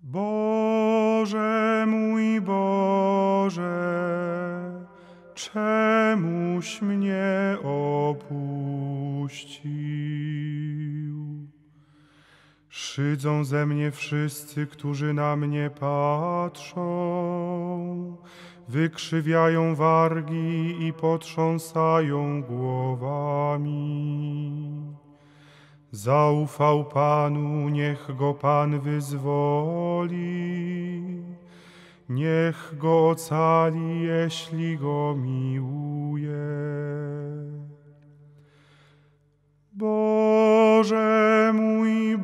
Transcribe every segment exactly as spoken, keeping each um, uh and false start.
Boże mój Boże, czemuś mnie opuścił? Szydzą ze mnie wszyscy, którzy na mnie patrzą, wykrzywiają wargi i potrząsają głowami. Zaufał Panu, niech go Pan wyzwoli, niech go ocali, jeśli go miłuje. Boże mój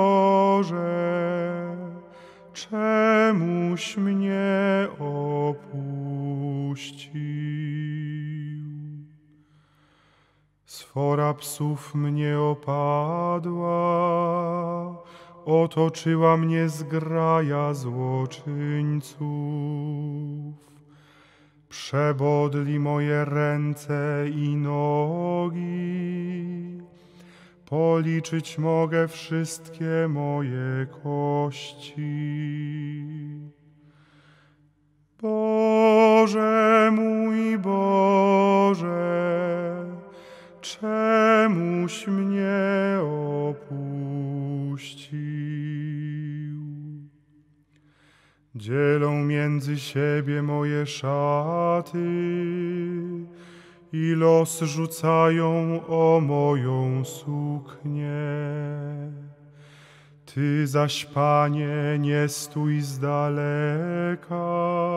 Boże, czemuś mnie opuścił? Sfora psów mnie opadła, otoczyła mnie zgraja złoczyńców. Przebodli moje ręce i nogi, policzyć mogę wszystkie moje kości. Boże mój Boże, czemuś mnie opuścił? Dzielą między siebie moje szaty i los rzucają o moją suknię. Ty zaś, Panie, nie stój z daleka,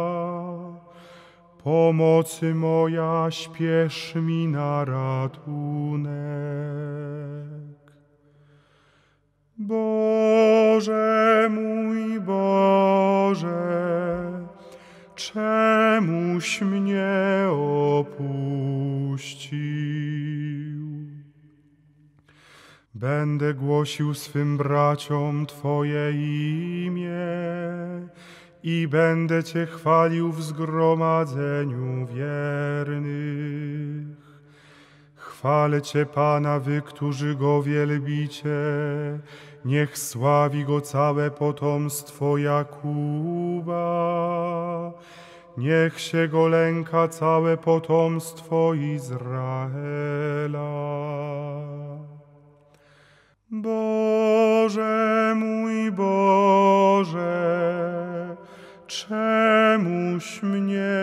pomocy moja śpiesz mi na ratunek. Boże mój Boże, czemuś mnie opuścił? Będę głosił swym braciom Twoje imię i będę Cię chwalił w zgromadzeniu wiernych. Chwalę Cię, Pana, wy, którzy Go wielbicie, niech sławi Go całe potomstwo Jakuba. Niech się Go lęka całe potomstwo Izraela. Boże mój Boże, czemuś mnie